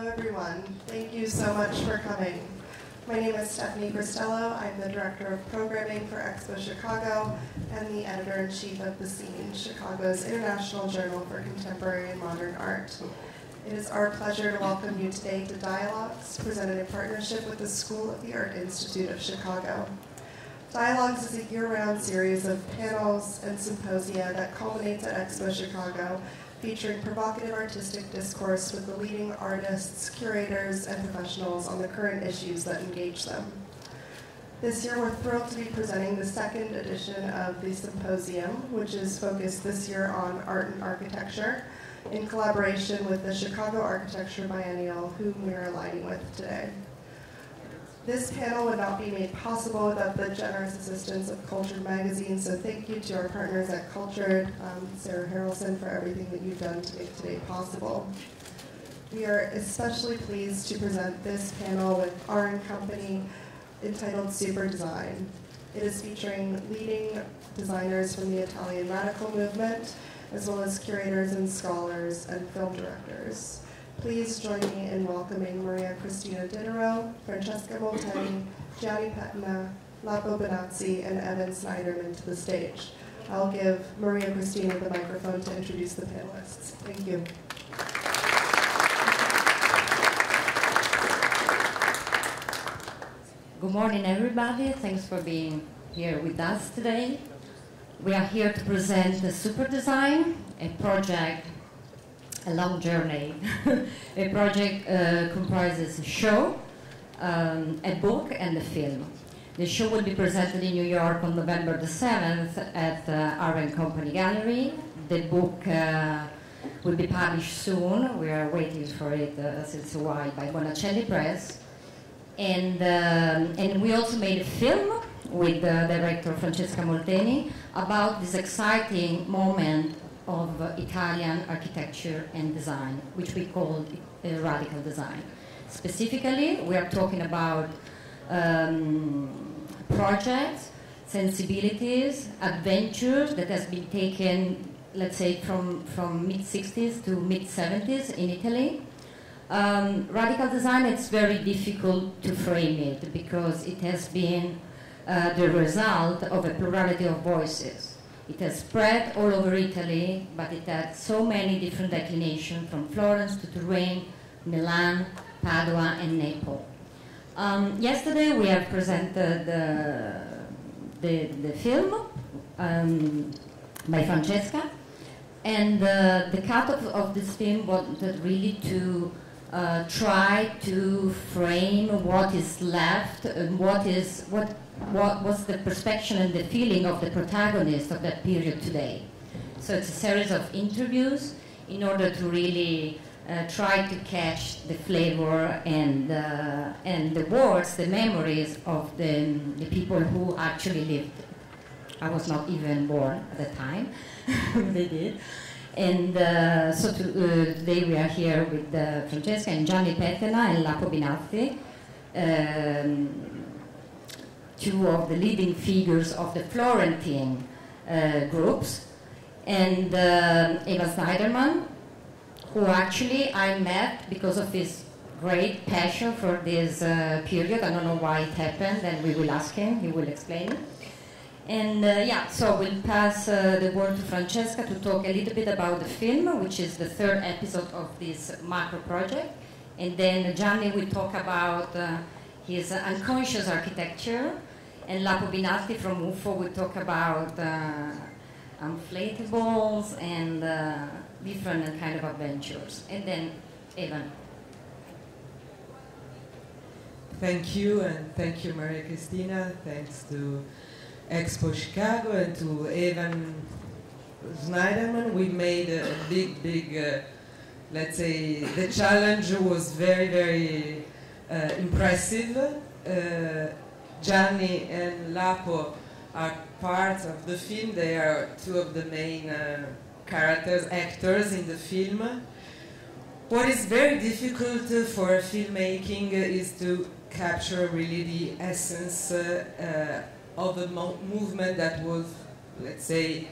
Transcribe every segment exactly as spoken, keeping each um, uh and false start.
Hello, everyone. Thank you so much for coming. My name is Stephanie Cristello. I'm the Director of Programming for Expo Chicago and the Editor-in-Chief of The Scene, Chicago's International Journal for Contemporary and Modern Art. It is our pleasure to welcome you today to Dialogues, presented in partnership with the School of the Art Institute of Chicago. Dialogues is a year-round series of panels and symposia that culminates at Expo Chicago, featuring provocative artistic discourse with the leading artists, curators, and professionals on the current issues that engage them. This year, we're thrilled to be presenting the second edition of the symposium, which is focused this year on art and architecture, in collaboration with the Chicago Architecture Biennial, whom we are aligning with today. This panel would not be made possible without the generous assistance of Cultured Magazine, so thank you to our partners at Cultured, um, Sarah Harrelson, for everything that you've done to make today possible. We are especially pleased to present this panel with R and Company, entitled Super Design. It is featuring leading designers from the Italian radical movement, as well as curators and scholars and film directors. Please join me in welcoming Maria Cristina Diderot, Francesca Molteni, Gianni Pettina, Lapo Benazzi, and Evan Snyderman to the stage. I'll give Maria Cristina the microphone to introduce the panelists. Thank you. Good morning, everybody. Thanks for being here with us today. We are here to present the Super Design, a project, a long journey. A project uh, comprises a show, um, a book, and a film. The show will be presented in New York on November the seventh at the R and Company Gallery. The book uh, will be published soon. We are waiting for it uh, since a while by Bonacelli Press. And, um, and we also made a film with the director Francesca Molteni about this exciting moment of uh, Italian architecture and design, which we call uh, radical design. Specifically, we are talking about um, projects, sensibilities, adventures that has been taken, let's say, from, from mid sixties to mid seventies in Italy. Um, radical design, it's very difficult to frame it because it has been uh, the result of a plurality of voices. It has spread all over Italy, but it had so many different declinations from Florence to Turin, Milan, Padua, and Naples. Um, yesterday we have presented the, the, the film um, by Francesca, and uh, the cut of, of this film wanted really to uh, try to frame what is left and what is what what was the perception and the feeling of the protagonist of that period today. So it's a series of interviews in order to really uh, try to catch the flavor and uh, and the words, the memories of the, the people who actually lived. I was not even born at the time. They did. And uh, so to, uh, today we are here with uh, Francesca and Gianni Pettina and Lapo Benazzi, um, two of the leading figures of the Florentine uh, groups, and uh, Eva Snyderman, who actually I met because of his great passion for this uh, period. I don't know why it happened, and we will ask him, he will explain it. And uh, yeah, so we'll pass uh, the word to Francesca to talk a little bit about the film, which is the third episode of this macro project. And then Gianni will talk about uh, his uh, unconscious architecture, and Lapo Benazzi from U F O will talk about uh, inflatables and uh, different kind of adventures. And then Evan. Thank you, and thank you, Maria Cristina. Thanks to Expo Chicago and to Evan Snyderman. We made a, a big, big, uh, let's say, the challenge was very, very uh, impressive. Uh, Gianni and Lapo are part of the film. They are two of the main uh, characters, actors in the film. What is very difficult uh, for filmmaking uh, is to capture really the essence uh, uh, of a mo movement that was, let's say,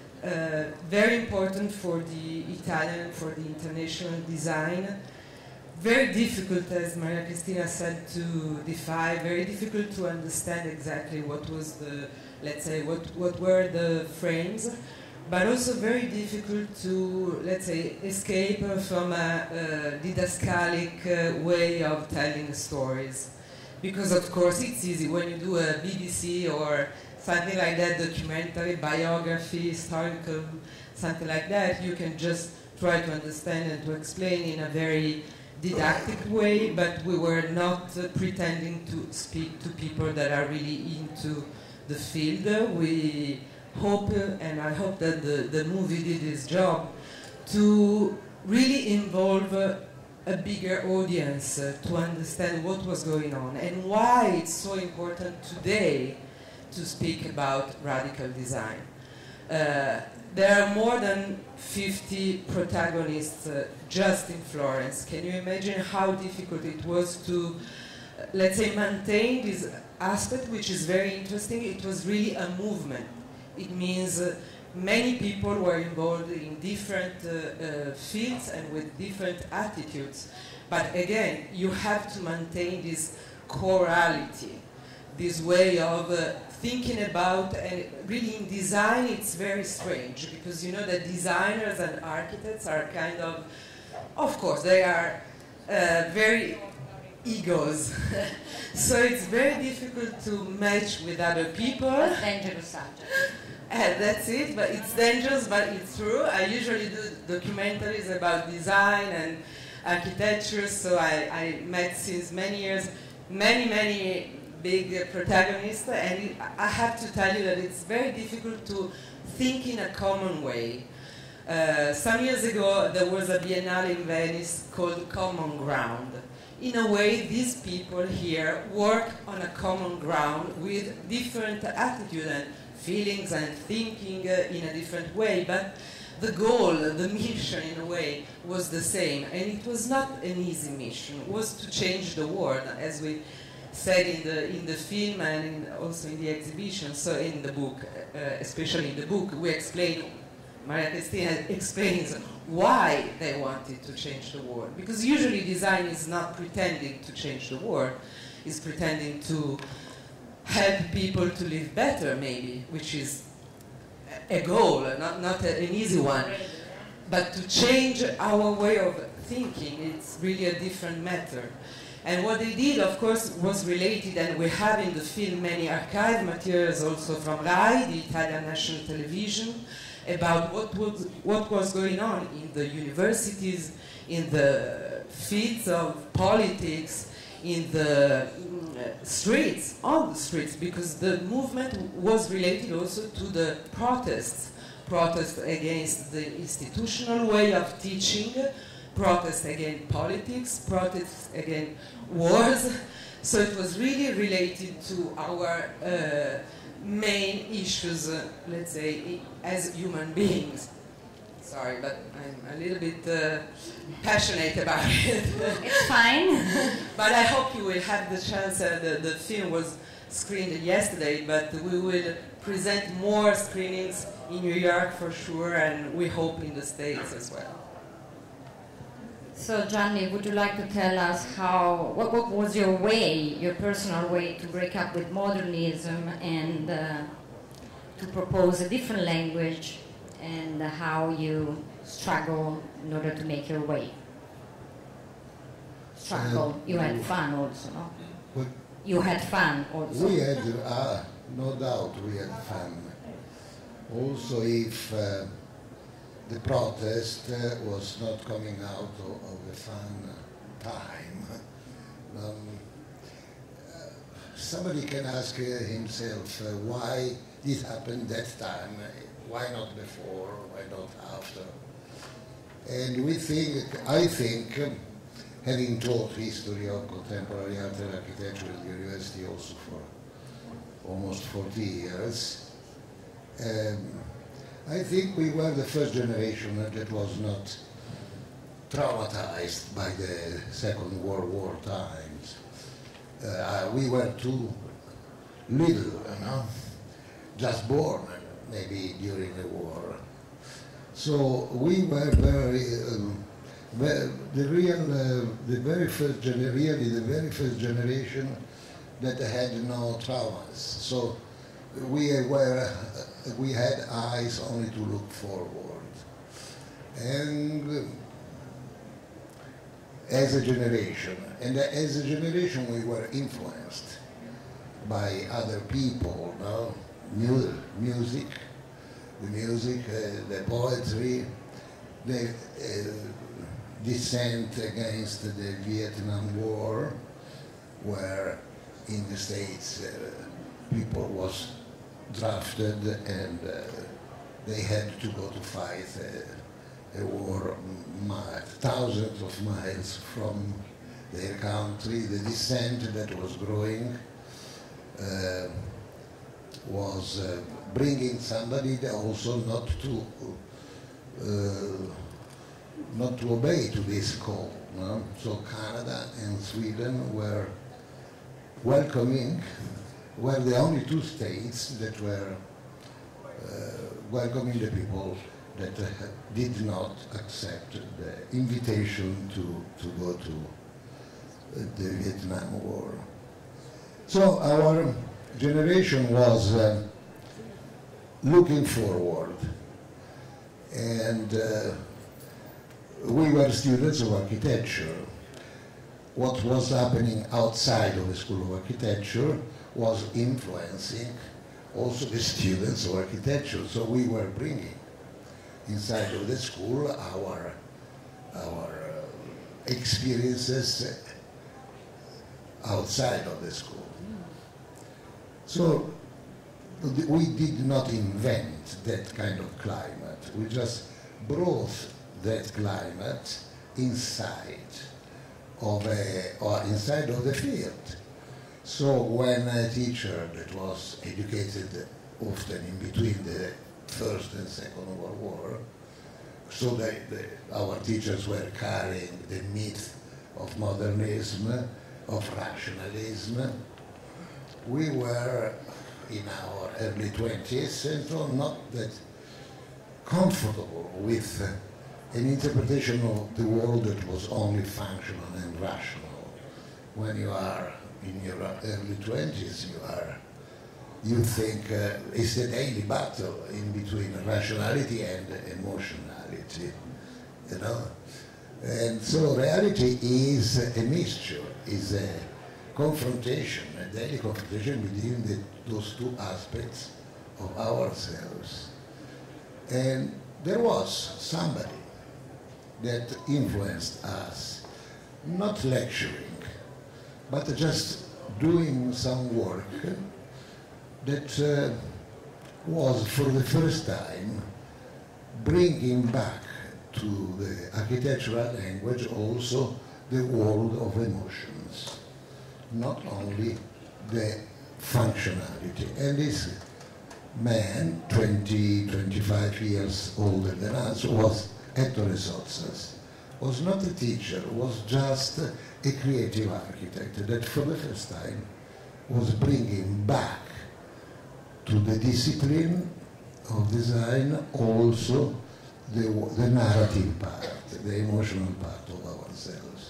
uh, very important for the Italian, for the international design. very difficult, as Maria Cristina said, to define, very difficult to understand exactly what was the, let's say, what, what were the frames, but also very difficult to, let's say, escape from a, a didascalic uh, way of telling stories. Because, of course, it's easy when you do a B B C or something like that, documentary, biography, historical, something like that, you can just try to understand and to explain in a very didactic way, but we were not uh, pretending to speak to people that are really into the field. Uh, we hope, uh, and I hope that the, the movie did its job, to really involve uh, a bigger audience uh, to understand what was going on and why it's so important today to speak about radical design. Uh, there are more than fifty protagonists uh, just in Florence. Can you imagine how difficult it was to, uh, let's say, maintain this aspect, which is very interesting? It was really a movement. It means uh, many people were involved in different uh, uh, fields and with different attitudes. But again, you have to maintain this chorality, this way of uh, thinking about, and really in design it's very strange, because you know that designers and architects are kind of, of course, they are uh, very egos. So it's very difficult to match with other people. That's dangerous subject. And that's it, but it's dangerous, but it's true. I usually do documentaries about design and architecture, so I, I met since many years many, many big uh, protagonists, and it, I have to tell you that it's very difficult to think in a common way. Uh, some years ago, there was a biennale in Venice called Common Ground. In a way, these people here work on a common ground with different attitudes and feelings and thinking uh, in a different way, but the goal, the mission in a way, was the same, and it was not an easy mission. It was to change the world, as we said in the in the film and in, also in the exhibition. So in the book, uh, especially in the book, we explain. Maria Cristina explains why they wanted to change the world, because usually design is not pretending to change the world; it's pretending to help people to live better, maybe, which is a goal, not, not a, an easy one. But to change our way of thinking, it's really a different matter. And what they did, of course, was related, and we have in the film many archive materials also from RAI, the Italian National Television, about what was, what was going on in the universities, in the fields of politics, in the mm, streets, on the streets, because the movement was related also to the protests, protests against the institutional way of teaching, protests against politics, protests against wars. So it was really related to our uh, main issues, uh, let's say, as human beings. Sorry, but I'm a little bit uh, passionate about it. It's fine. But I hope you will have the chance. Uh, the, the film was screened yesterday, but we will present more screenings in New York for sure, and we hope in the States as well. So, Gianni, would you like to tell us how, what, what was your way, your personal way to break up with modernism and uh, to propose a different language, and how you struggle in order to make your way? Struggle. Uh, you had fun also, no? What? You had fun also. We had, uh, no doubt we had fun. Also, if uh, the protest uh, was not coming out of, of a fun time, um, uh, somebody can ask uh, himself uh, why this happened that time. Why not before? Why not after? And we think, I think, um, having taught history of contemporary art and architecture at the university also for almost forty years, um, I think we were the first generation that was not traumatized by the Second World War times. Uh, we were too little, you know, just born maybe during the war. So we were very um, the, the real, uh, the very first gener really the very first generation that had no traumas. So we were, uh, we had eyes only to look forward. And uh, as a generation, and as a generation we were influenced by other people, no? Mu music, the music, uh, the poetry, the uh, dissent against the Vietnam War, where in the States uh, people was drafted and uh, they had to go to fight uh, a war thousands of miles from their country. The dissent that was growing uh, was uh, bringing somebody also not to uh, not to obey to this call. No? So Canada and Sweden were welcoming, were the only two states that were uh, welcoming the people that uh, did not accept the invitation to, to go to uh, the Vietnam War. So our generation was uh, looking forward, and uh, we were students of architecture. What was happening outside of the School of Architecture was influencing also the students of architecture. So we were bringing inside of the school our, our uh, experiences outside of the school. So we did not invent that kind of climate. We just brought that climate inside of a, or inside of the field. So when a teacher that was educated often in between the First and Second World War, so that the, our teachers were carrying the myth of modernism, of rationalism. We were in our early twenties and so not that comfortable with uh, an interpretation of the world that was only functional and rational. When you are in your early twenties, you are, you think uh, it's a daily battle in between rationality and emotionality, you know? And so reality is a mixture, is a confrontation, a daily confrontation between the, those two aspects of ourselves. And there was somebody that influenced us, not lecturing, but just doing some work that uh, was for the first time bringing back to the architectural language also the world of emotions, not only the functionality. And this man, twenty, twenty-five years older than us, was Ettore Sottsass, was not a teacher, was just a creative architect that for the first time was bringing back to the discipline of design also the, the narrative part, the emotional part of ourselves.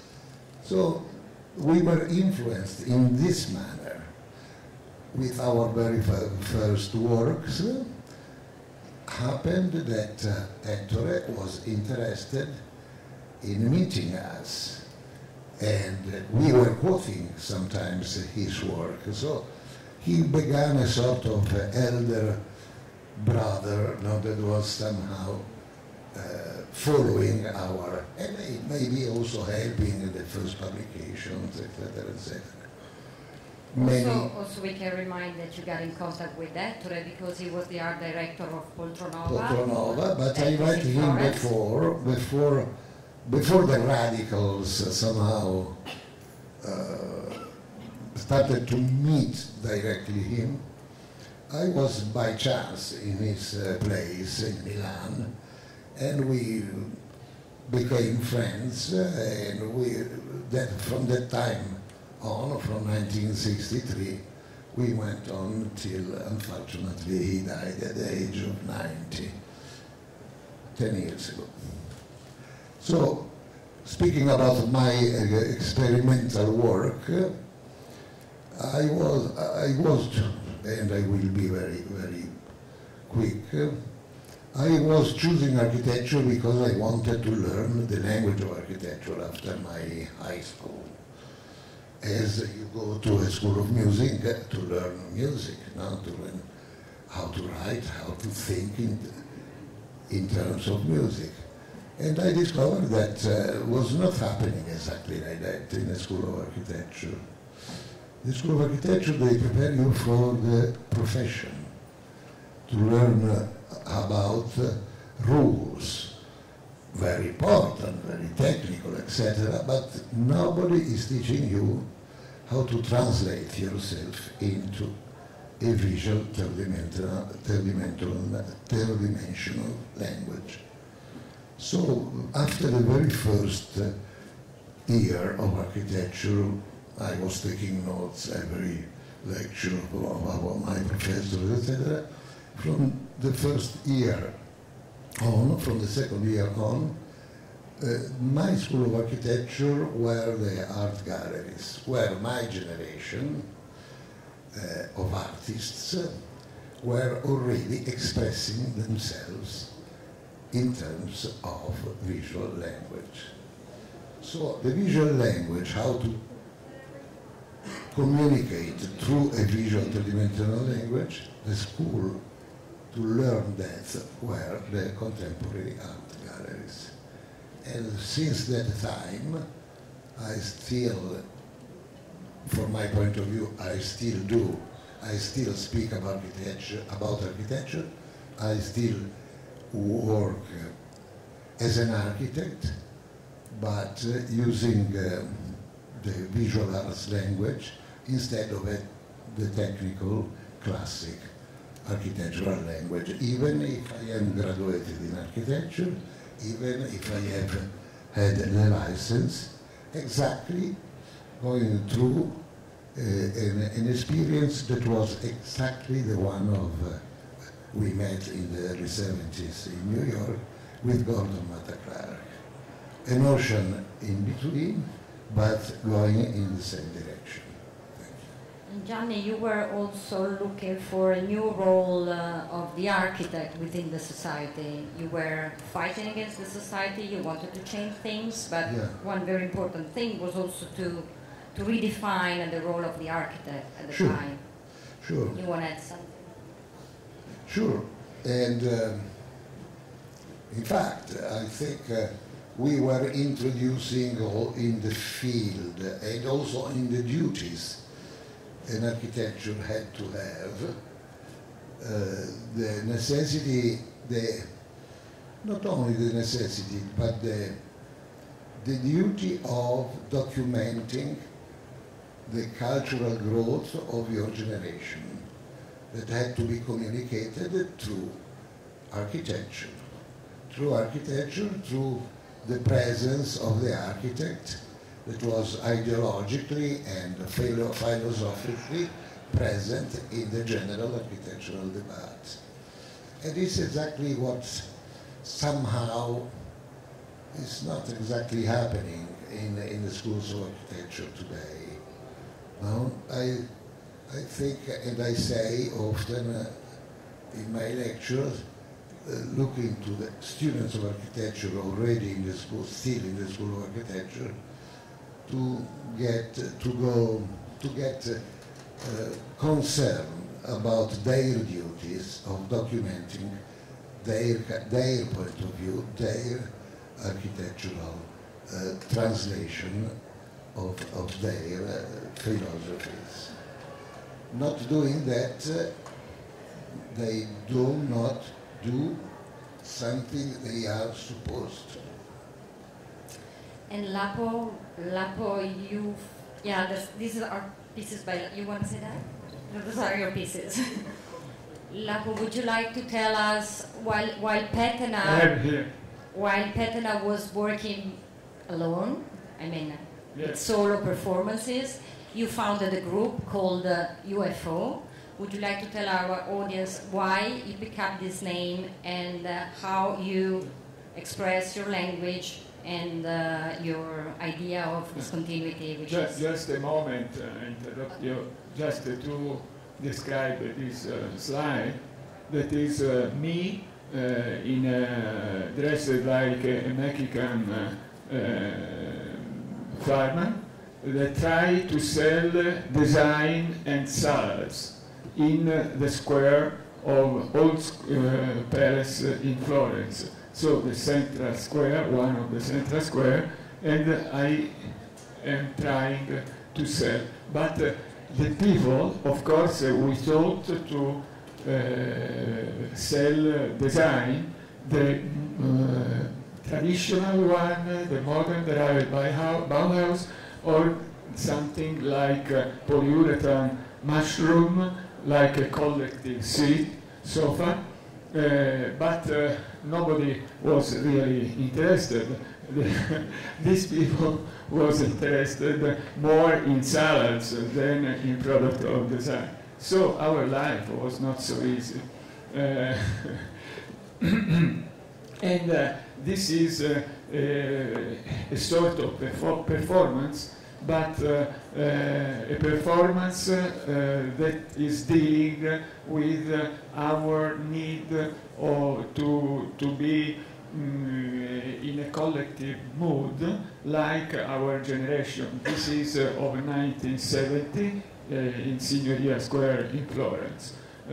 So we were influenced in this manner with our very first works. Happened that uh, Ettore was interested in meeting us, and we were quoting sometimes his work. So he began a sort of uh, elder brother, no, that was somehow uh, following our, and maybe also helping in the first publications, et cetera, et cetera. Also, also, we can remind that you got in contact with Ettore because he was the art director of Poltronova. Poltronova, but I invited him before, before, before the radicals somehow uh, started to meet directly him. I was by chance in his uh, place in Milan, and we became friends, uh, and we, that, from that time on, from nineteen sixty-three, we went on till, unfortunately, he died at the age of ninety, ten years ago. So, speaking about my uh, experimental work, uh, I was, I was, and I will be very, very quick, uh, I was choosing architecture because I wanted to learn the language of architecture after my high school. As you go to a school of music uh, to learn music, not to learn how to write, how to think in, in terms of music. And I discovered that uh, was not happening exactly like that in a school of architecture. The school of architecture, they prepare you for the profession, to learn uh, about uh, rules, very important, very technical, et cetera. But nobody is teaching you how to translate yourself into a visual third-dimensional, third-dimensional, third-dimensional language. So after the very first uh, year of architecture, I was taking notes every lecture about my professors, et cetera. From the first year on, from the second year on, uh, my school of architecture were the art galleries, where my generation uh, of artists uh, were already expressing themselves in terms of visual language. So the visual language, how to communicate through a visual three-dimensional language, the school to learn that were the contemporary art galleries. And since that time, I still, from my point of view, I still do, I still speak about architecture, about architecture. I still work uh, as an architect, but uh, using uh, the visual arts language instead of a, the technical classic architectural language, even if I am graduated in architecture, even if I have had the license, exactly going through uh, an, an experience that was exactly the one of uh, we met in the early seventies in New York with Gordon Matta Clark. A notion in between, but going in the same direction. Thank you. And Gianni, you were also looking for a new role uh, of the architect within the society. You were fighting against the society, you wanted to change things, but Yeah. one very important thing was also to, to redefine the role of the architect at the Sure. time. Sure. You want to add something? Sure, and um, in fact, I think uh, we were introducing all in the field and also in the duties an architecture had to have uh, the necessity, the not only the necessity, but the the duty of documenting the cultural growth of your generation, that had to be communicated through architecture, through architecture, through the presence of the architect that was ideologically and philo philosophically present in the general architectural debate. And this is exactly what somehow is not exactly happening in, in the schools of architecture today. No? I, I think, and I say often uh, in my lectures, uh, looking to the students of architecture already in the school, still in the school of architecture, to get, uh, to go, to get uh, uh, concerned about their duties of documenting their, their point of view, their architectural uh, translation of, of their uh, philosophies. Not doing that, uh, they do not do something they are supposed to. And Lapo, Lapo, you, yeah, this, these are our pieces by, you want to say that? No, those are your pieces. Lapo, would you like to tell us, while, while Petena, while Petena was working alone, I mean, Yes. with solo performances, you founded a group called uh, U F O. Would you like to tell our audience why you picked up this name and uh, how you express your language and uh, your idea of discontinuity, which just, is... just a moment, uh, interrupt you, just uh, to describe this uh, slide. That is uh, me uh, in a dressed like a, a Mexican uh, uh, farmer that try to sell design and salads in uh, the square of Old uh, Palace in Florence. So the Central Square, one of the Central Square, and I am trying to sell. But uh, the people, of course, uh, we thought to uh, sell uh, design, the uh, traditional one, the modern derived by Bauhaus, or something like uh, polyurethane mushroom, like a collective seat sofa, uh, but uh, nobody was really interested. These people was interested more in salads than in product of design. So our life was not so easy. Uh, and uh, this is uh, uh, a sort of perfor performance, but uh, uh, a performance uh, that is dealing with uh, our need or to, to be mm, in a collective mood like our generation. This is uh, of nineteen seventy uh, in Signoria Square in Florence. Uh,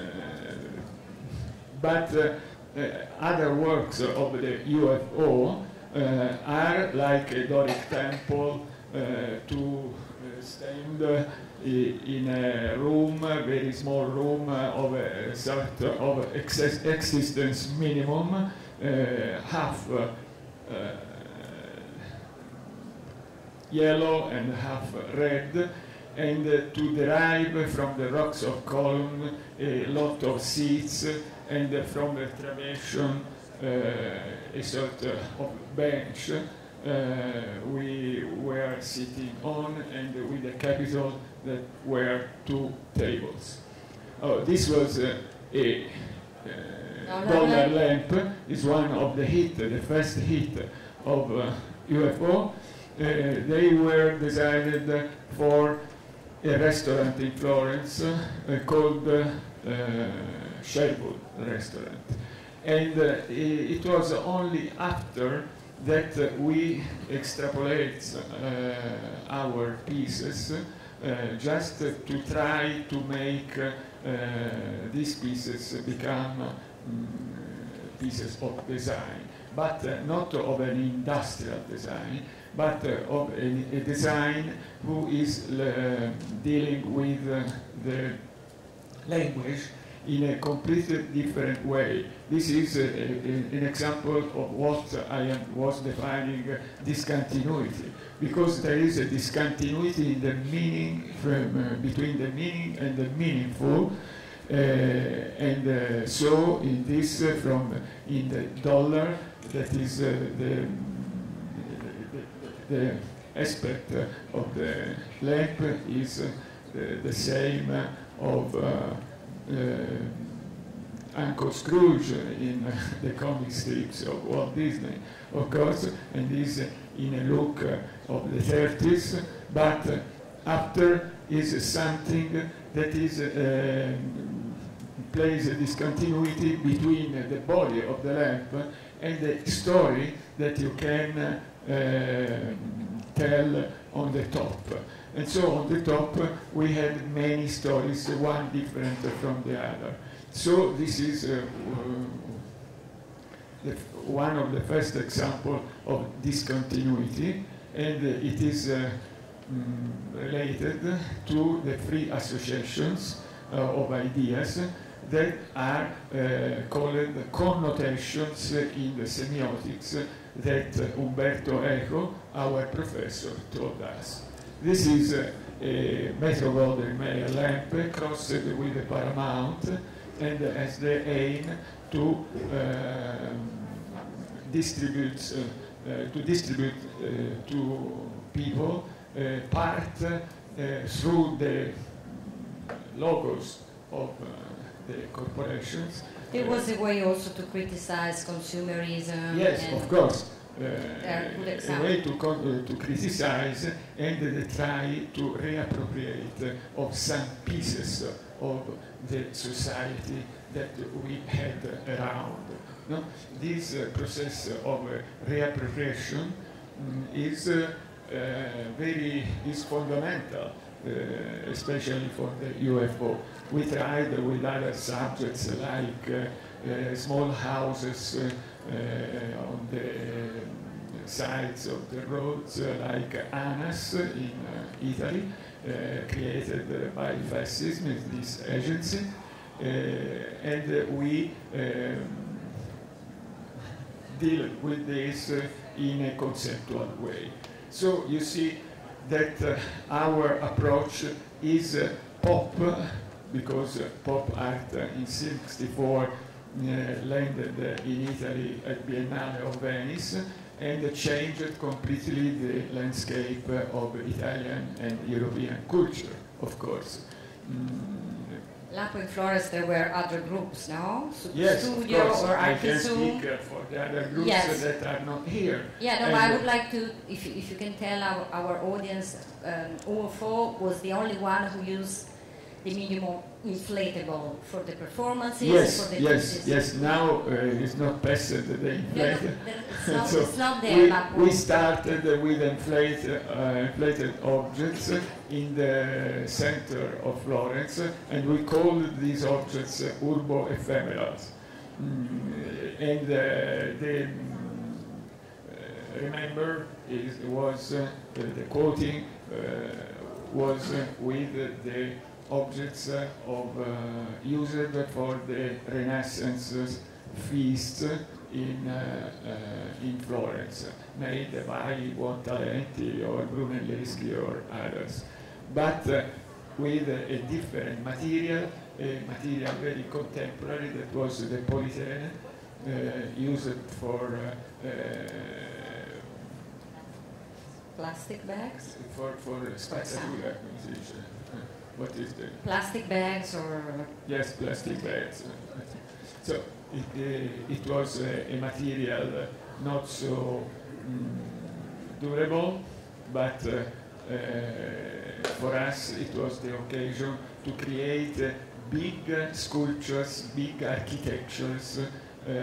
but uh, uh, other works of the U F O uh, are like a Doric temple, Uh, to uh, stand uh, in a room, a very small room uh, of a sort of existence minimum, uh, half uh, uh, yellow and half red, and uh, to derive from the rocks of column a lot of seats, and uh, from the traversion uh, a sort of bench. Uh, we were sitting on, and uh, with a capital that were two tables. Oh, this was uh, a uh, dollar lamp. Is one of the hit, the first hit of uh, U F O. Uh, they were designed for a restaurant in Florence uh, called uh, uh, Sherwood Restaurant, and uh, it was only after that uh, we extrapolate uh, our pieces uh, just uh, to try to make uh, these pieces become um, pieces of design, but uh, not of an industrial design, but uh, of a, a design who is uh, dealing with uh, the language in a completely different way. This is uh, a, a, an example of what I am, was defining uh, discontinuity, because there is a discontinuity in the meaning from, uh, between the meaning and the meaningful, uh, and uh, so in this uh, from in the dollar, that is uh, the, the, the aspect uh, of the lamp is uh, the, the same uh, of uh, Uh, Uncle Scrooge in uh, the comic strips of Walt Disney, of course, and is uh, in a look uh, of the thirties, but uh, after is uh, something that is uh, plays a discontinuity between uh, the body of the lamp and the story that you can uh, tell on the top. And so on the top uh, we had many stories, uh, one different uh, from the other. So this is uh, uh, the one of the first examples of discontinuity, and uh, it is uh, mm, related to the free associations uh, of ideas that are uh, called connotations in the semiotics that uh, Umberto Eco, our professor, told us. This is uh, a Metro-Goldwyn-Mayer lamp crossed with a Paramount, and has the aim to uh, distribute uh, uh, to distribute uh, to people uh, part uh, through the logos of uh, the corporations. It was a way also to criticize consumerism. Yes, and of course, uh, a way to, uh, to criticize, and they try to reappropriate of some pieces of the society that we had around. No? This uh, process of uh, reappropriation um, is uh, uh, very is fundamental, uh, especially for the U F O. We tried with other subjects like uh, uh, small houses uh, uh, on the sides of the roads, uh, like ANAS in uh, Italy, uh, created uh, by fascism, this agency, uh, and uh, we um, deal with this uh, in a conceptual way. So you see that uh, our approach is uh, pop, because uh, pop art uh, in sixty-four uh, landed uh, in Italy at Biennale of Venice and changed completely the landscape uh, of Italian and European culture, of course. Mm. Lapo in Florence, there were other groups, no? Super Yes, Studio of course. or I can Archizoom. speak uh, for the other groups Yes. that are not here. Yeah, no, And I would like to, if you, if you can tell our, our audience, um, U F O was the only one who used the minimum inflatable for the performances, Yes, for the yes, pieces. yes. Now uh, it's not past the No, no, inflated. it's not, So it's not there, we, Lapo. we started with inflate, uh, inflated objects in the center of Florence, and we called these objects uh, urbo ephemerals. Mm, and uh, the uh, remember is was uh, the, the quoting uh, was uh, with the objects uh, of uh, used for the Renaissance feast in uh, uh, in Florence, made by Buontalenti or Brunelleschi or others, but uh, with a, a different material, a material very contemporary, that was the polyethylene, uh, used for uh, uh, Plastic bags? for for spazzatura acquisition. What is the Plastic bags or... yes, plastic bags. So it, uh, it was uh, a material uh, not so mm, durable, but uh, uh, for us it was the occasion to create uh, big uh, sculptures, big architectures. Uh,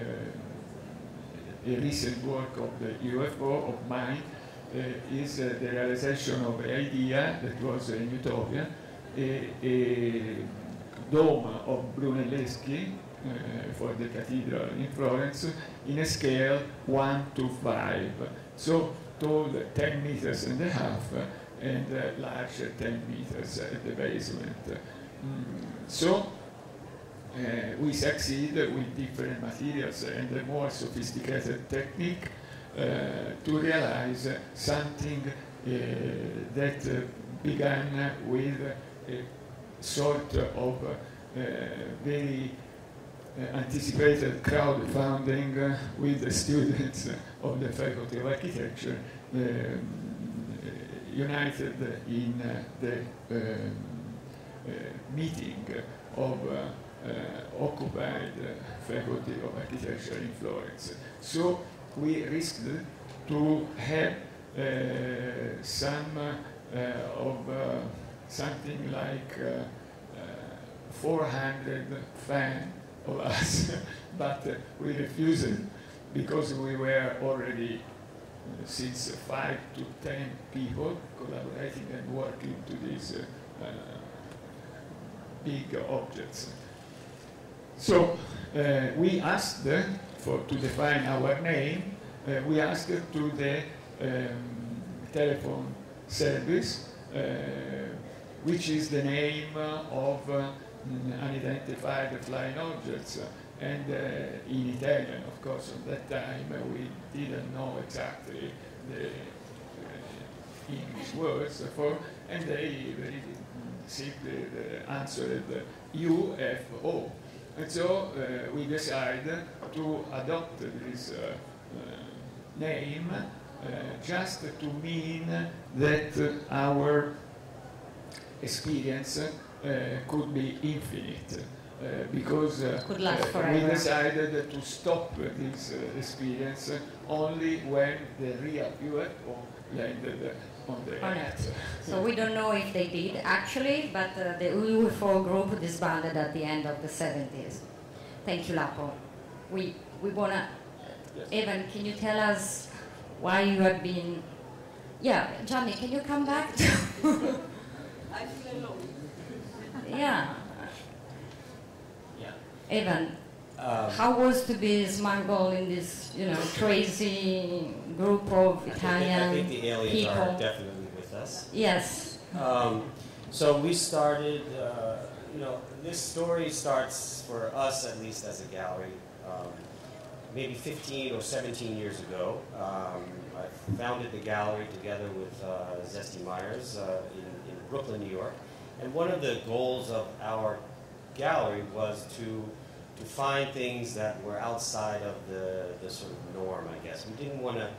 a recent work of the U F O of mine uh, is uh, the realization of an idea that was in Utopia, a, a dome of Brunelleschi uh, for the cathedral in Florence in a scale one to five. So tall ten meters and a half uh, and uh, large ten meters at the basement. Mm. So uh, we succeed with different materials and a more sophisticated technique uh, to realize something uh, that uh, began with a sort of uh, very uh, anticipated crowdfunding uh, with the students of the Faculty of Architecture um, united in uh, the um, uh, meeting of uh, uh, occupied uh, Faculty of Architecture in Florence. So we risked to have uh, some uh, of uh, something like uh, uh, four hundred fans of us, but uh, we refused because we were already uh, since five to ten people collaborating and working to these uh, uh, big objects. So uh, we asked uh, for to define our name. Uh, we asked to the um, telephone service, uh, which is the name of uh, unidentified flying objects. And uh, in Italian, of course, at that time uh, we didn't know exactly the uh, English words for, and they very simply uh, answered U F O. And so uh, we decided to adopt this uh, uh, name uh, just to mean that uh, our experience uh, could be infinite. uh, because uh, Could last uh, we forever. decided to stop uh, this uh, experience uh, only when the real U F O landed uh, on the On Earth. Earth. So we don't know if they did actually, but uh, the U F O group disbanded at the end of the seventies. Thank you, Lapo. We, we want to, Yes. Evan, can you tell us why you have been, yeah, Johnny, can you come back? To I feel alone. yeah. Yeah. Evan, Um, how was to be smuggled in this, you know, crazy group of I think, Italian I think the aliens people? are definitely with us. Yes. Um, so we started, uh, you know, this story starts for us, at least as a gallery, um, maybe fifteen or seventeen years ago. Um, I founded the gallery together with uh, Zesty Myers uh, in, in Brooklyn, New York. And one of the goals of our gallery was to to find things that were outside of the, the sort of norm, I guess. We didn't want to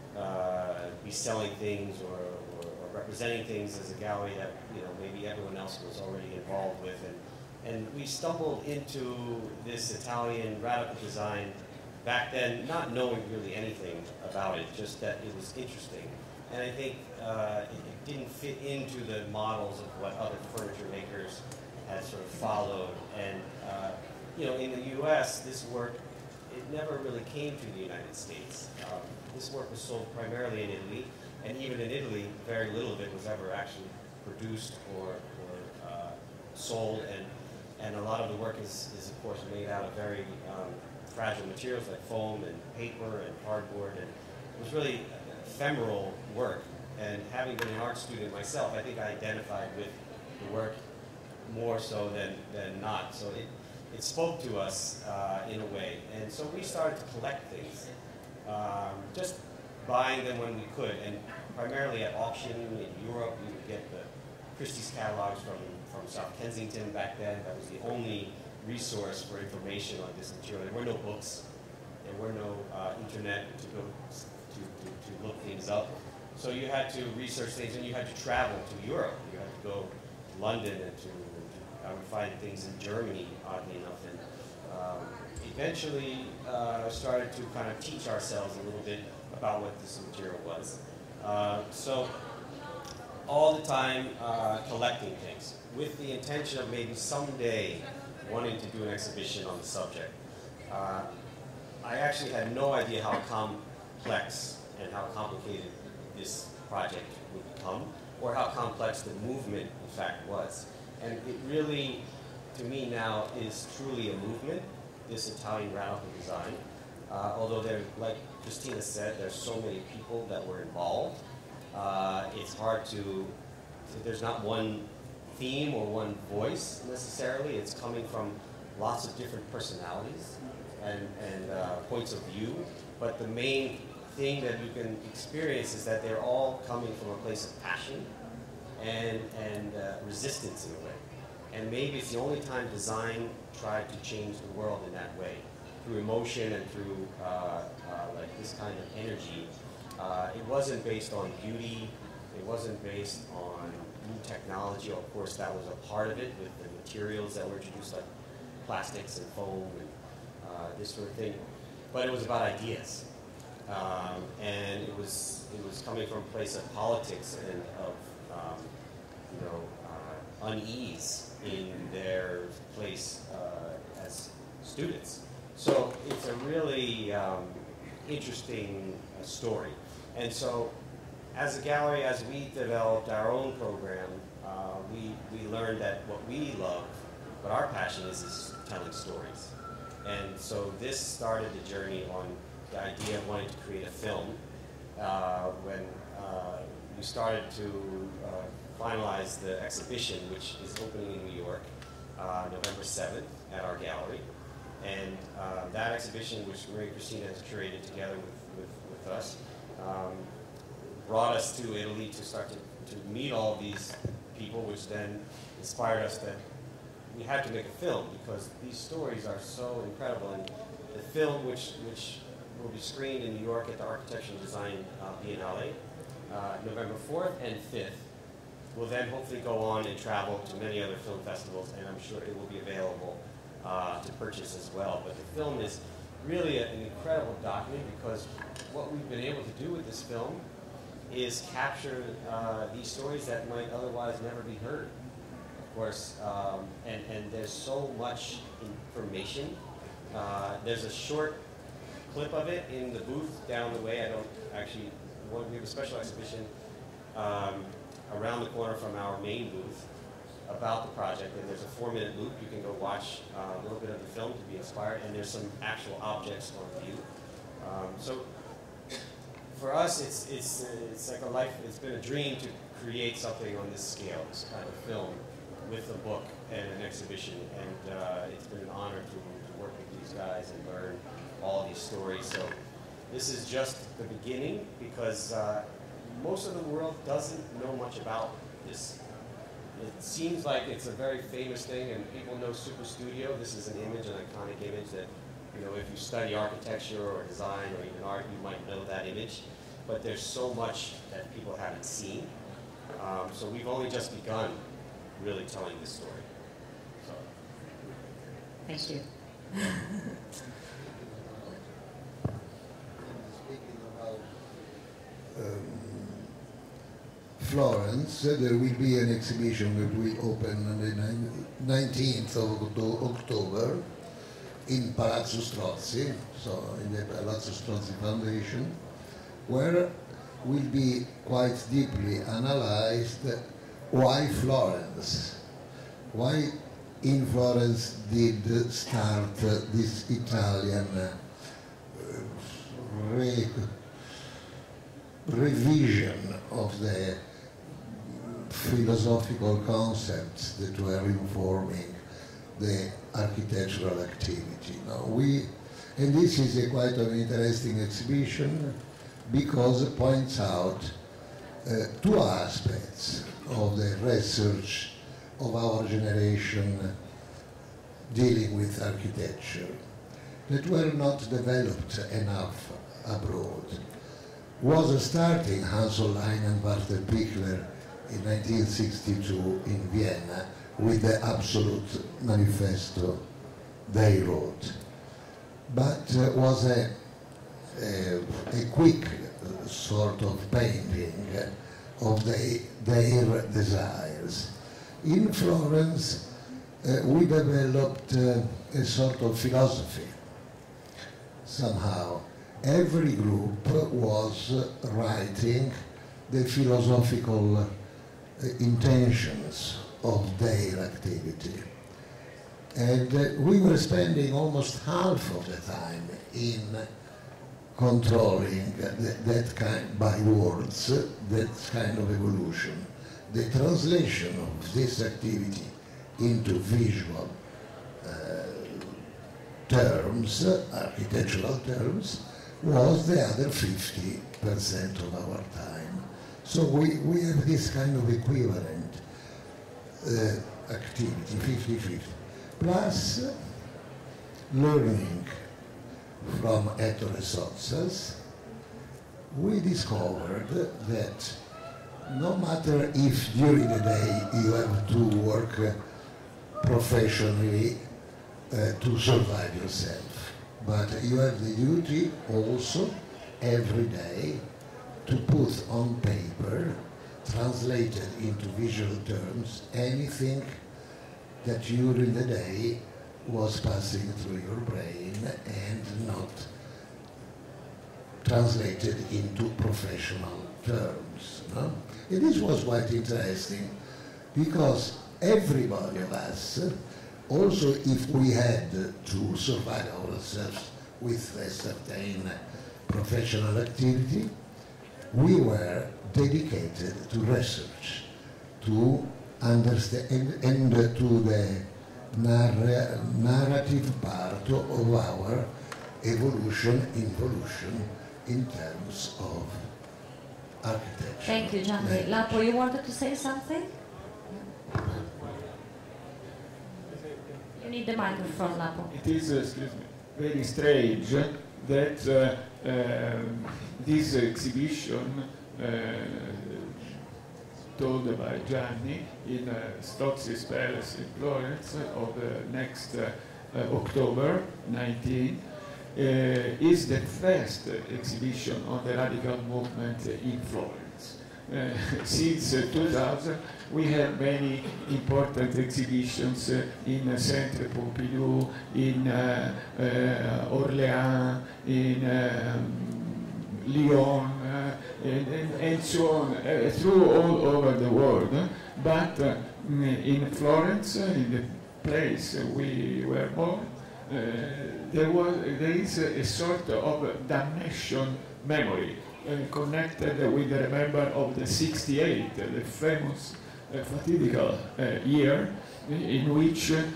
uh, be selling things or, or, or representing things as a gallery that, you know, maybe everyone else was already involved with. And, and we stumbled into this Italian radical design back then, not knowing really anything about it, just that it was interesting. And I think uh, it, it didn't fit into the models of what other furniture makers had sort of followed. And uh, you know, in the U S, this work, it never really came to the United States. Um, this work was sold primarily in Italy, and even in Italy, very little of it was ever actually produced or, or uh, sold, and, and a lot of the work is, is of course, made out of very um, fragile materials like foam and paper and cardboard, and it was really ephemeral work. And having been an art student myself, I think I identified with the work more so than, than not. So it, It spoke to us uh, in a way, and so we started to collect things, um, just buying them when we could, and primarily at auction in Europe. We would get the Christie's catalogs from, from South Kensington back then. That was the only resource for information on this material. There were no books, there were no uh, internet to go to, to, to look things up. So you had to research things, and you had to travel to Europe. You had to go to London and to I would find things in Germany, oddly enough, and um, eventually uh, started to kind of teach ourselves a little bit about what this material was. Uh, so all the time uh, collecting things with the intention of maybe someday wanting to do an exhibition on the subject. Uh, I actually had no idea how complex and how complicated this project would become, or how complex the movement, in fact, was. And it really, to me now, is truly a movement, this Italian radical design. Uh, although there, like Christina said, there's so many people that were involved. Uh, it's hard to, there's not one theme or one voice necessarily. It's coming from lots of different personalities and, and uh, points of view. But the main thing that you can experience is that they're all coming from a place of passion and, and uh, resistance in a way. And maybe it's the only time design tried to change the world in that way, through emotion and through uh, uh, like this kind of energy. Uh, it wasn't based on beauty, it wasn't based on new technology. Of course, that was a part of it with the materials that were introduced, like plastics and foam and uh, this sort of thing. But it was about ideas. Um, and it was, it was coming from a place of politics and of um, you know, uh, unease in their place uh, as students. So it's a really um, interesting uh, story. And so as a gallery, as we developed our own program, uh, we, we learned that what we love, what our passion is, is telling stories. And so this started the journey on the idea of wanting to create a film uh, when uh, we started to uh, finalize the exhibition, which is opening in New York, uh, November seventh at our gallery. And uh, that exhibition, which Maria Cristina has curated together with, with, with us, um, brought us to Italy to start to, to meet all these people, which then inspired us that we had to make a film because these stories are so incredible. And the film, which, which will be screened in New York at the Architecture and Design uh, Biennale, uh, November fourth and fifth, will then hopefully go on and travel to many other film festivals, and I'm sure it will be available uh, to purchase as well. But the film is really a, an incredible document because what we've been able to do with this film is capture uh, these stories that might otherwise never be heard. Of course, um, and, and there's so much information. Uh, there's a short clip of it in the booth down the way. I don't actually want we have a special exhibition um, around the corner from our main booth about the project, and there's a four-minute loop. You can go watch uh, a little bit of the film to be inspired, and there's some actual objects on view. Um, so for us, it's it's uh, it's like a life. It's been a dream to create something on this scale, this kind of film, with a book and an exhibition, and uh, it's been an honor to, to work with these guys and learn all these stories. So this is just the beginning because uh, most of the world doesn't know much about this. It seems like it's a very famous thing, and people know Super Studio. This is an image, an iconic image that, you know, if you study architecture or design or even art, you might know that image. But there's so much that people haven't seen. Um, so we've only just begun really telling this story. So. Thank you. Speaking about um, Florence, uh, there will be an exhibition that will open on the nineteenth of October in Palazzo Strozzi, so in the Palazzo Strozzi Foundation, where will be quite deeply analyzed why Florence, why in Florence did start uh, this Italian uh, re revision of the philosophical concepts that were informing the architectural activity. Now we, and this is a quite an interesting exhibition because it points out uh, two aspects of the research of our generation dealing with architecture that were not developed enough abroad. Was starting Hans Hollein and Walter Pichler in nineteen sixty-two in Vienna with the Absolute Manifesto they wrote, but uh, was a, a, a quick uh, sort of painting of the, their desires. In Florence, uh, we developed uh, a sort of philosophy. Somehow, every group was uh, writing the philosophical uh, intentions of their activity. And uh, we were spending almost half of the time in controlling uh, that, that kind, by words, uh, that kind of evolution. The translation of this activity into visual uh, terms, uh, architectural terms, was the other fifty percent of our time. So we, we have this kind of equivalent uh, activity, fifty fifty. Plus uh, learning from Ettore Sottsass, we discovered that no matter if during the day you have to work uh, professionally uh, to survive yourself, but you have the duty also every day to put on paper, translated into visual terms, anything that during the day was passing through your brain and not translated into professional terms. No? And this was quite interesting because everybody of us, also if we had to survive ourselves with a certain professional activity, we were dedicated to research, to understand and, and to the narr narrative part of our evolution, involution in terms of architecture. Thank you, Gianni. Lapo, you wanted to say something? You need the microphone, Lapo. It is, uh, excuse me, very strange that uh, uh, this exhibition uh, told by Gianni in uh, Strozzi's Palace in Florence of the next uh, uh, October nineteenth, uh, is the first exhibition on the radical movement in Florence. Uh, since uh, two thousand, we have many important exhibitions uh, in uh, Centre Pompidou, in uh, uh, Orléans, in um, Lyon, uh, and, and, and so on, uh, through all over the world. But uh, in Florence, uh, in the place we were born, uh, there was there is a, a sort of damnation memory uh, connected with the remember of the sixty-eight, uh, the famous uh, fatidical uh, year in which uh,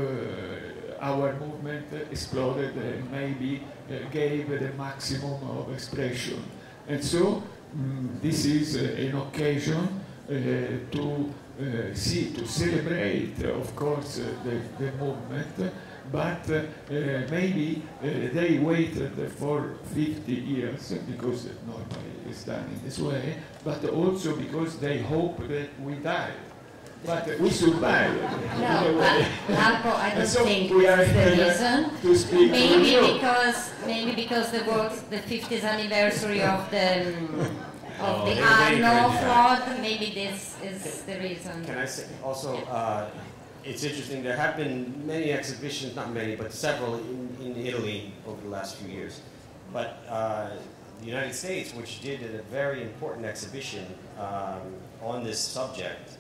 our movement exploded and maybe uh, gave the maximum of expression. And so mm, this is uh, an occasion uh, to uh, see, to celebrate, uh, of course, uh, the, the movement, but uh, uh, maybe uh, they waited for fifty years, because normally it's done in this way, but also because they hope that we die. But uh, we survived. No, but Marco, I don't so think we are this is the here reason. to speak Maybe to you. because maybe because the was the fiftieth anniversary of the um, of Oh, the they were very Arno good, fraud. Maybe this is the reason. Can I say also, uh, it's interesting, there have been many exhibitions, not many, but several in, in Italy over the last few years. But uh, the United States, which did a very important exhibition um, on this subject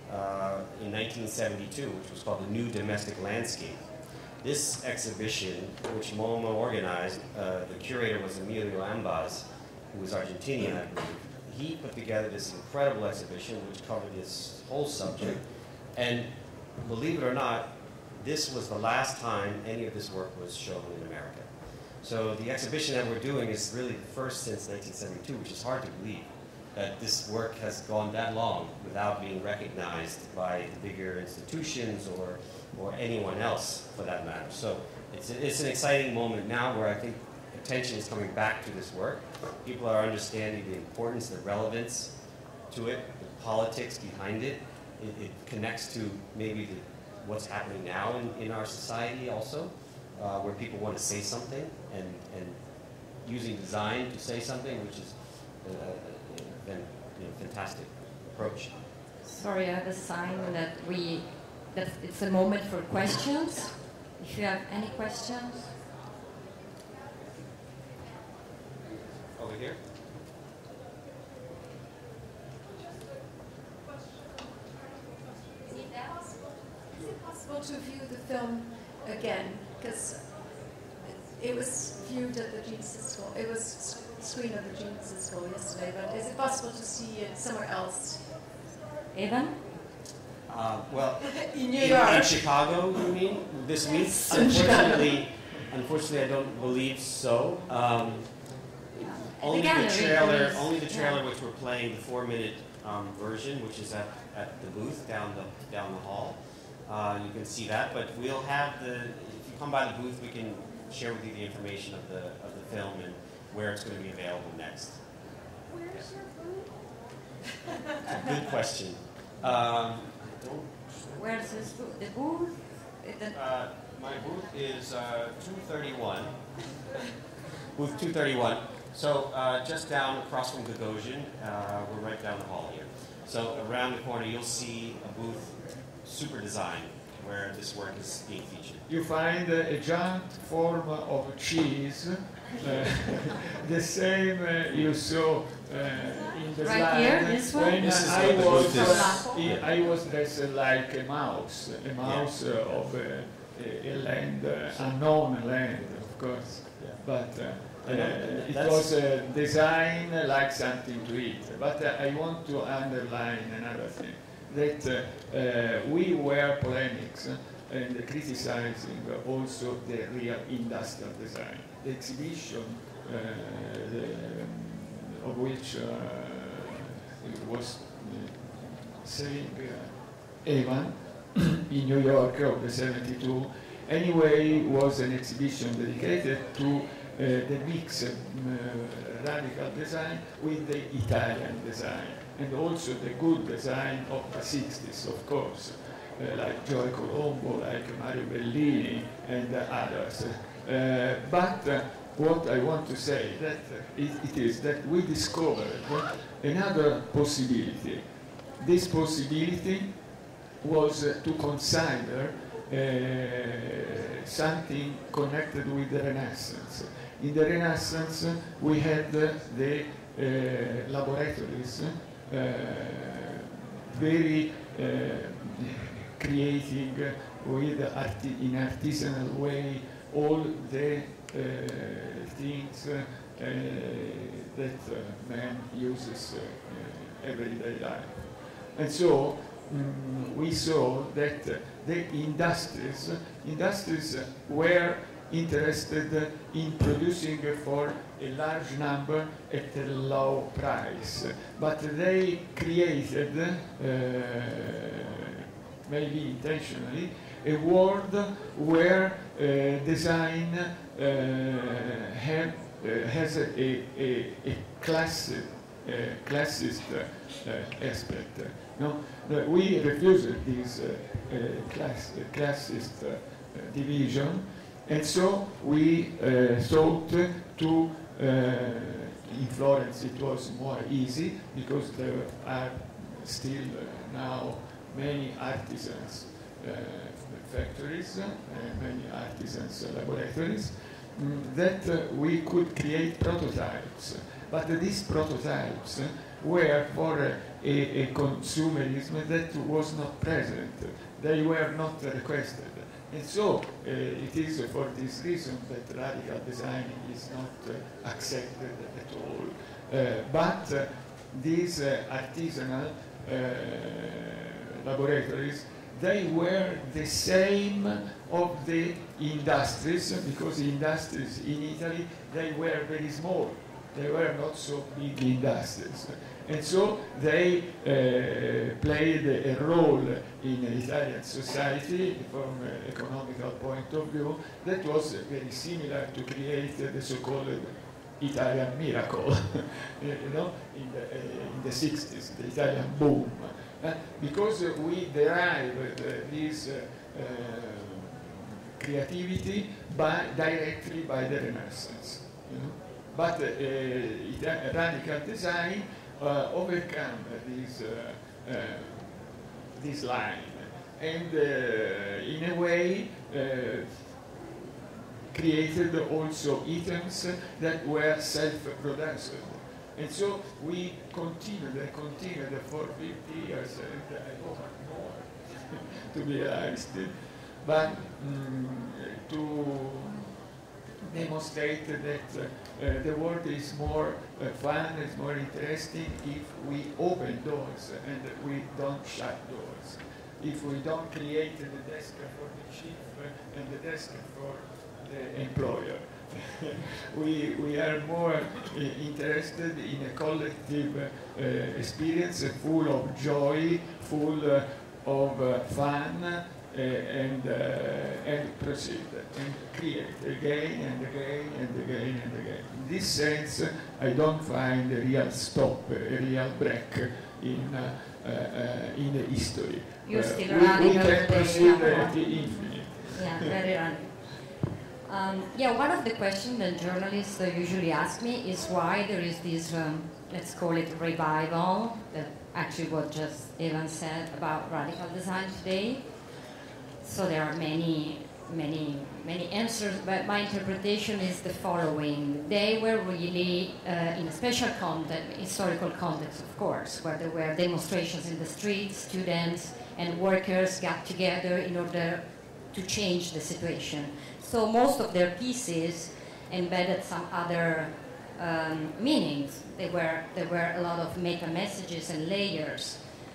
uh, in nineteen seventy-two, which was called the New Domestic Landscape. This exhibition, which MoMA organized, uh, the curator was Emilio Ambas, who was Argentinian, I believe. He put together this incredible exhibition which covered this whole subject. And believe it or not, this was the last time any of this work was shown in America. So the exhibition that we're doing is really the first since nineteen seventy-two, which is hard to believe, that this work has gone that long without being recognized by the bigger institutions or, or anyone else for that matter. So it's, it's an exciting moment now where I think attention is coming back to this work. People are understanding the importance, the relevance to it, the politics behind it. It, it connects to maybe the, what's happening now in, in our society also, uh, where people want to say something and, and using design to say something, which is a, a, a, a you know, fantastic approach. Sorry, I have a sign that we that it's a moment for questions. If you have any questions. Over here. Is it possible to view the film again? Because it was viewed at the Genesis School. It was screened at the Genesis School yesterday, but is it possible to see it somewhere else? Evan? Uh, well, In New in, York. in Chicago, you mean, this week? Yes, in Unfortunately, unfortunately, I don't believe so. Um, only the, gallery, trailer, please. only the trailer, Yeah. which we're playing, the four-minute um, version, which is at, at the booth down the down the hall. Uh, you can see that, but we'll have the. If you come by the booth, we can share with you the information of the of the film and where it's going to be available next. Where's your booth? Good question. Um, Where's this booth? The booth? It- the- Uh, my booth is uh, two thirty-one. Booth two thirty-one. So uh, just down across from Gagosian, uh, we're right down the hall here. So around the corner, you'll see a booth, Super Design, where this work is being featured. You find uh, a giant form of cheese, uh, the same uh, you saw uh, in the Right slide. here, this one? When This is I what the was, booth is. uh, I was dressed like a mouse, a mouse uh, of uh, a, a land, uh, unknown land, of course. Yeah. But uh, uh, And that- it that's- was uh, designed like something to eat. But uh, I want to underline another thing, that uh, uh, we were polemics uh, and criticizing also the real industrial design. The exhibition uh, the, um, of which uh, it was uh, saying uh, Evan in New York of the seventy-two, anyway was an exhibition dedicated to uh, the mix of uh, radical design with the Italian design, and also the good design of the sixties, of course. uh, like Joe Colombo, like Mario Bellini, and uh, others. Uh, but uh, what I want to say that uh, it, it is that we discovered another possibility. This possibility was uh, to consider uh, something connected with the Renaissance. In the Renaissance, uh, we had uh, the uh, laboratories uh, very uh, creating uh, with arti in artisanal way all the uh, things uh, uh, that uh, man uses uh, uh, everyday life. And so um, we saw that uh, the industries, industries uh, were interested uh, in producing uh, for a large number at a low price, but they created, uh, maybe intentionally, a world where uh, design uh, have, uh, has a, a, a class, uh, classist uh, aspect. No? No, we refused this uh, uh, class, uh, classist uh, division, and so we uh, thought to, uh, in Florence it was more easy because there are still uh, now many artisans uh, factories, uh, many artisans uh, laboratories, mm, that uh, we could create prototypes. But uh, these prototypes uh, were for uh, a, a consumerism that was not present. They were not uh, requested. And so uh, it is for this reason that radical design is not uh, accepted at all. Uh, but uh, these uh, artisanal uh, laboratories, they were the same of the industries, because the industries in Italy, they were very small. They were not so big industries. And so they uh, played a role in Italian society from an economical point of view that was very similar to create the so-called Italian miracle, you know, in the, uh, in the sixties, the Italian boom. Uh, because uh, we derived uh, this uh, uh, creativity by, directly by the Renaissance. You know? But uh, uh, radical design uh, overcome this, uh, uh, this line, and uh, in a way uh, created also items that were self-produced. And so we continued and continued for fifty years, and I hope more to be realized, but um, to demonstrate that uh, the world is more uh, fun, is more interesting if we open doors and we don't shut doors. If we don't create the desk for the chief and the desk for the employer. we, we are more uh, interested in a collective uh, experience uh, full of joy, full uh, of uh, fun, uh, and, uh, and proceed and create again and again and again and again. In this sense, uh, I don't find a real stop, a real break in, uh, uh, uh, in the history. You're uh, still we, radical we can today, proceed yeah. at the infinite. Yeah, very radical. Um, yeah, one of the questions that journalists uh, usually ask me is why there is this, um, let's call it revival, that actually what just Evan said about radical design today. So there are many, many, many answers, but my interpretation is the following. They were really uh, in a special context, historical context, of course, where there were demonstrations in the streets, students and workers got together in order to change the situation. So most of their pieces embedded some other um, meanings. They were, there were a lot of meta messages and layers.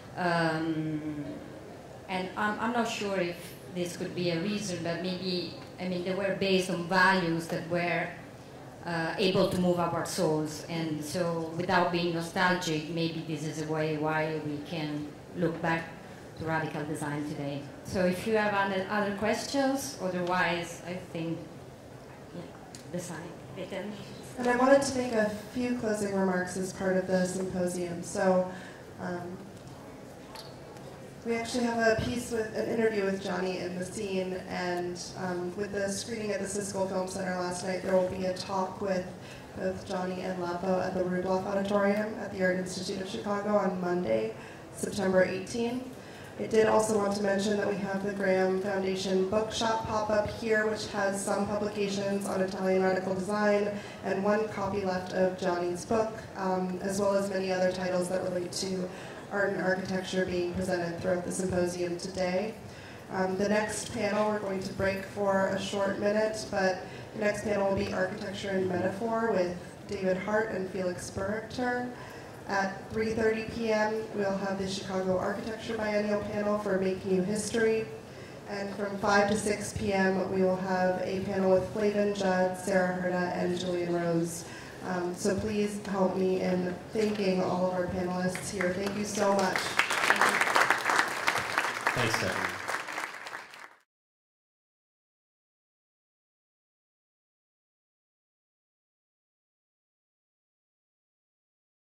Um, and I'm, I'm not sure if this could be a reason, but maybe, I mean, they were based on values that were uh, able to move our souls. And so without being nostalgic, maybe this is a way why we can look back to radical design today. So if you have other, other questions, otherwise I think yeah, design. And I wanted to make a few closing remarks as part of the symposium. So um, We actually have a piece with an interview with Johnny in the scene, and um, with the screening at the Siskel Film Center last night, there will be a talk with both Johnny and Lapo at the Rubloff Auditorium at the Art Institute of Chicago on Monday, September eighteenth. I did also want to mention that we have the Graham Foundation Bookshop pop-up here, which has some publications on Italian article design and one copy left of Johnny's book, um, as well as many other titles that relate to art and architecture being presented throughout the symposium today. Um, the next panel, we're going to break for a short minute, but the next panel will be Architecture and Metaphor with David Hart and Felix Berchter. At three thirty p m, we'll have the Chicago Architecture Biennial panel for Make New History. And from five to six p m, we will have a panel with Flavin Judd, Sarah Herda, and Julian Rose. Um, so please help me in thanking all of our panelists here. Thank you so much. Thanks, Stephanie.